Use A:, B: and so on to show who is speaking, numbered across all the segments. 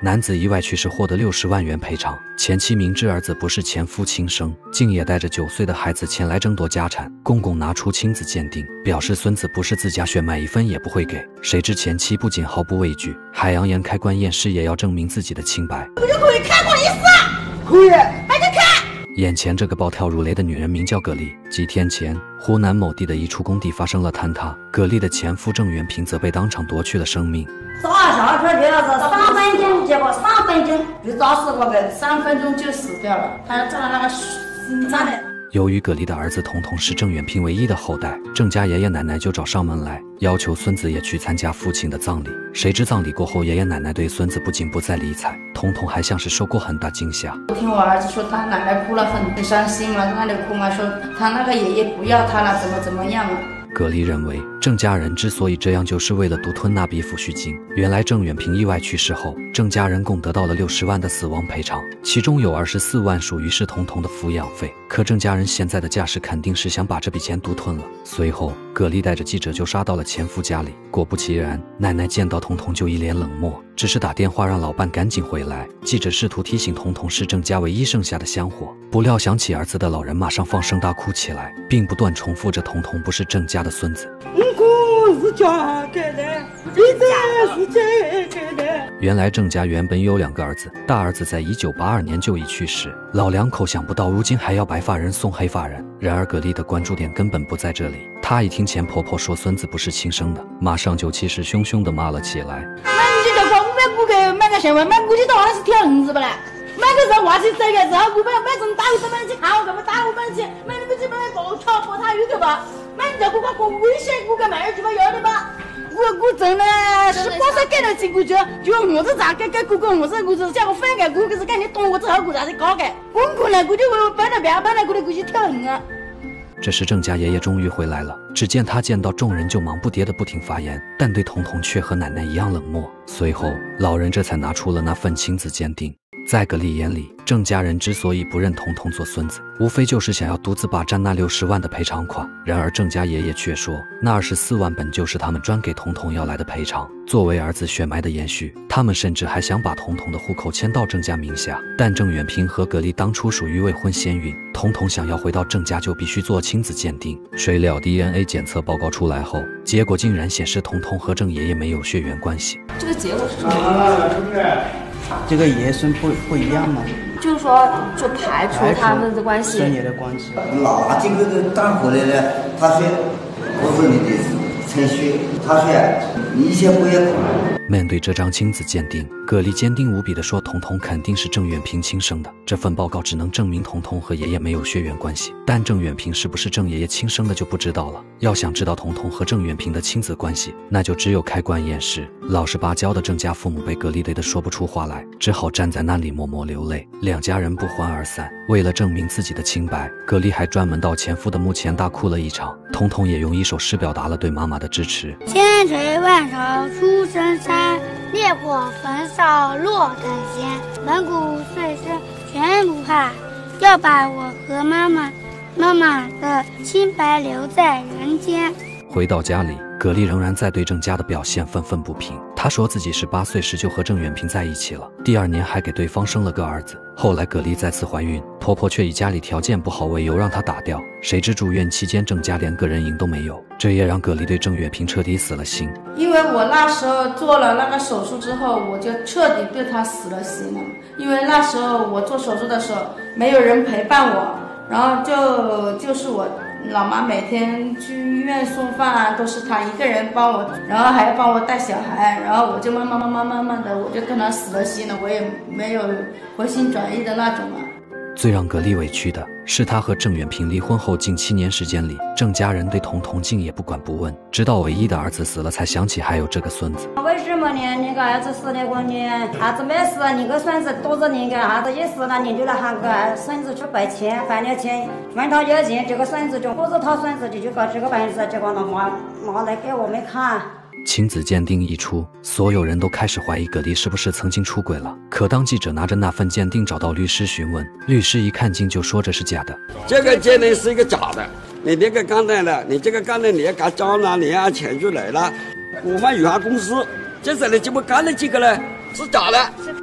A: 男子意外去世获得60万元赔偿，前妻明知儿子不是前夫亲生，竟也带着9岁的孩子前来争夺家产。公公拿出亲子鉴定，表示孙子不是自家血脉，1分也不会给。谁知前妻不仅毫不畏惧，还扬言开棺验尸也要证明自己的清白。
B: 我就可以开棺验尸，
C: 可以，
B: 那就开。
A: 眼前这个暴跳如雷的女人名叫葛丽。几天前，湖南某地的一处工地发生了坍塌，葛丽的前夫郑元平则被当场夺去了生命。
B: 抓下去就是3分钟，结果3分钟就砸死我的，3分钟就死掉了。他撞了那个心脏的。
A: 由于葛丽的儿子彤彤是郑元平唯一的后代，郑家爷爷奶奶就找上门来，要求孙子也去参加父亲的葬礼。谁知葬礼过后，爷爷奶奶对孙子不仅不再理睬，彤彤还像是受过很大惊吓。
B: 我听我儿子说，他奶奶哭了，很伤心嘛，在那里哭嘛，说他那个爷爷不要他了，怎么样啊。
A: 葛丽认为，郑家人之所以这样，就是为了独吞那笔抚恤金。原来郑远平意外去世后，郑家人共得到了60万的死亡赔偿，其中有24万属于是彤彤的抚养费。可郑家人现在的架势肯定是想把这笔钱独吞了。随后，葛丽带着记者就杀到了前夫家里。果不其然，奶奶见到彤彤就一脸冷漠，只是打电话让老伴赶紧回来。记者试图提醒彤彤是郑家唯一剩下的香火，不料想起儿子的老人马上放声大哭起来，并不断重复着彤彤不是郑家的孙子。
C: 我是嫁给的，你这是嫁给的。
A: 原来郑家原本有2个儿子，大儿子在1982年就已去世，老2口想不到如今还要白发人送黑发人。然而葛丽的关注点根本不在这里，她一听前婆婆说孙子不是亲生的，马上就气势汹汹地骂了起来。
B: 那你就叫我买股个买个新闻，买股的到那是挑人子不啦？买个人话去这个之后，不买成打我们去看我干嘛打我们去？买那个去买个炒博他有个吧？买你这股个危险股个买去吧要的吧？我真的18岁给了这股就我是咋给股个我是叫我反给股个是赶紧懂我之后股啥子搞个？我可能股就我搬了别搬了股的股去挑人啊。
A: 这时郑家爷爷终于回来了，只见他见到众人就忙不迭地不停发言，但对彤彤却和奶奶一样冷漠。随后老人这才拿出了那份亲子鉴定。在葛丽眼里，郑家人之所以不认彤彤做孙子，无非就是想要独自霸占那60万的赔偿款。然而郑家爷爷却说，那24万本就是他们专给彤彤要来的赔偿，作为儿子血脉的延续，他们甚至还想把彤彤的户口迁到郑家名下。但郑远平和葛丽当初属于未婚先孕，彤彤想要回到郑家就必须做亲子鉴定。谁料 DNA 检测报告出来后，结果竟然显示彤彤和郑爷爷没有血缘关系。
D: 这个结果是什么？
C: 这个爷孙不一样吗？
D: 就是说，就排除他们的关系，
C: 生爷的关系。
E: 拿这个单回来呢，他说我是你的陈血，他说你一切不要考虑。
A: 面对这张亲子鉴定，葛丽坚定无比地说彤彤肯定是郑远平亲生的。这份报告只能证明彤彤和爷爷没有血缘关系，但郑远平是不是郑爷爷亲生的就不知道了。要想知道彤彤和郑远平的亲子关系，那就只有开棺验尸。老实巴交的郑家父母被葛丽累得说不出话来，只好站在那里默默流泪。2家人不欢而散。为了证明自己的清白，葛丽还专门到前夫的墓前大哭了一场。彤彤也用一首诗表达了对妈妈的支持。
F: 千锤万凿出深山，烈火焚烧落等闲，蒙古碎尸全不怕，要把我和妈妈的清白留在人间。
A: 回到家里，葛丽仍然在对郑家的表现愤愤不平。她说自己18岁时就和郑远平在一起了，第2年还给对方生了个儿子。后来葛丽再次怀孕，婆婆却以家里条件不好为由让她打掉。谁知住院期间郑家连个人影都没有，这也让葛丽对郑远平彻底死了心。
B: 因为我那时候做了那个手术之后，我就彻底对他死了心了。因为那时候我做手术的时候没有人陪伴我，然后就是我老妈每天去医院送饭啊，都是她一个人帮我，然后还要帮我带小孩，然后我就慢慢的我就跟她死了心了，我也没有回心转意的那种了。
A: 最让葛丽委屈的是，她和郑远平离婚后近7年时间里，郑家人对彤彤竟也不管不问，直到唯一的儿子死了才想起还有这个孙子。
G: 为什么呢？你个儿子死了过呢？儿子没死，你个孙子肚子里个儿子也死了，你就来喊个孙子去摆钱，摆了钱问他要钱，这个孙子就不是他孙子，就搞这个本事，结果拿来给我们看。
A: 亲子鉴定一出，所有人都开始怀疑葛丽是不是曾经出轨了。可当记者拿着那份鉴定找到律师询问，律师一看镜就说这是假的。
H: 这个鉴定是一个假的，你这个刚才了，你这个刚才你也敢交了，你要钱就来了。我们有限公司，这是你怎么干了这个呢？是假的。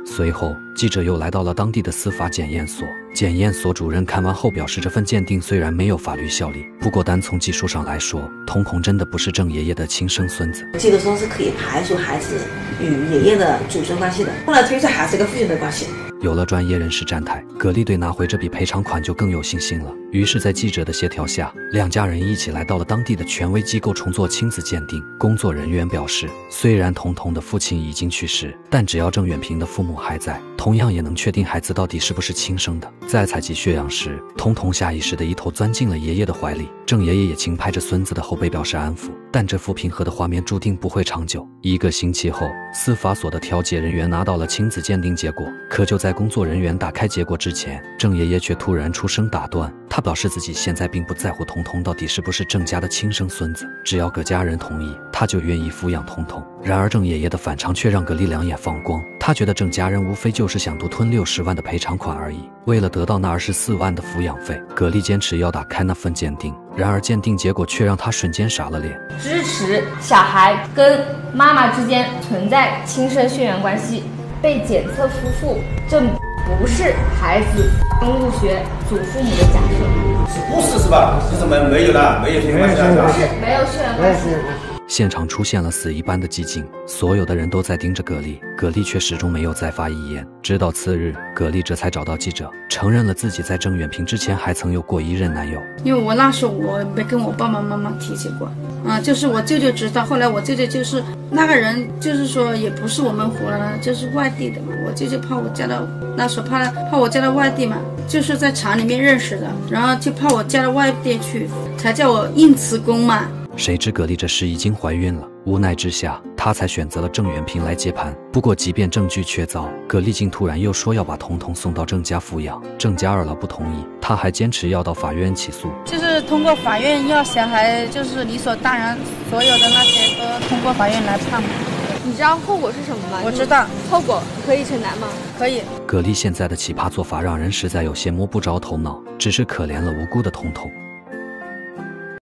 A: 随后，记者又来到了当地的司法检验所。检验所主任看完后表示，这份鉴定虽然没有法律效力，不过单从技术上来说，童童真的不是郑爷爷的亲生孙子。
I: 记得说是可以排除孩子与爷爷的祖孙关系的，后来推测还是个父亲的关系。
A: 有了专业人士站台，葛丽对拿回这笔赔偿款就更有信心了。于是，在记者的协调下，两家人一起来到了当地的权威机构重做亲子鉴定。工作人员表示，虽然童童的父亲已经去世，但只要郑远平的父母还在，同样也能确定孩子到底是不是亲生的。在采集血样时，童童下意识的一头钻进了爷爷的怀里，郑爷爷也轻拍着孙子的后背表示安抚。但这副平和的画面注定不会长久。1个星期后，司法所的调解人员拿到了亲子鉴定结果，可就在工作人员打开结果之前，郑爷爷却突然出声打断。他表示自己现在并不在乎童童到底是不是郑家的亲生孙子，只要葛家人同意，他就愿意抚养童童。然而郑爷爷的反常却让葛丽两眼放光，他觉得郑家人无非就是想独吞60万的赔偿款而已。为了得到那24万的抚养费，葛丽坚持要打开那份鉴定，然而鉴定结果却让他瞬间傻了脸。
D: 支持小孩跟妈妈之间存在亲生血缘关系，被检测夫妇，这不是孩子生物学祖父母的假设。
J: 不是是吧？是没有的，没有血缘关系的，
D: 没有血缘关系。
A: 现场出现了死一般的寂静，所有的人都在盯着葛丽，葛丽却始终没有再发一言。直到次日，葛丽这才找到记者，承认了自己在郑远平之前还曾有过一任男友。
B: 因为我那时候我没跟我爸爸妈妈提起过，就是我舅舅知道，后来我舅舅就是那个人，就是说也不是我们湖南，就是外地的嘛。我舅舅怕我嫁到那时候怕我嫁到外地嘛，就是在厂里面认识的，然后就怕我嫁到外地去，才叫我硬辞工嘛。
A: 谁知葛丽这时已经怀孕了，无奈之下，她才选择了郑远平来接盘。不过，即便证据确凿，葛丽竟突然又说要把童童送到郑家抚养，郑家二老不同意，她还坚持要到法院起诉。
B: 就是通过法院要小孩，就是理所当然，所有的那些都通过法院来判嘛。
D: 你知道后果是什么吗？
B: 我知道，
D: 后果可以承担吗？
B: 可以。
A: 葛丽现在的奇葩做法让人实在有些摸不着头脑，只是可怜了无辜的童童。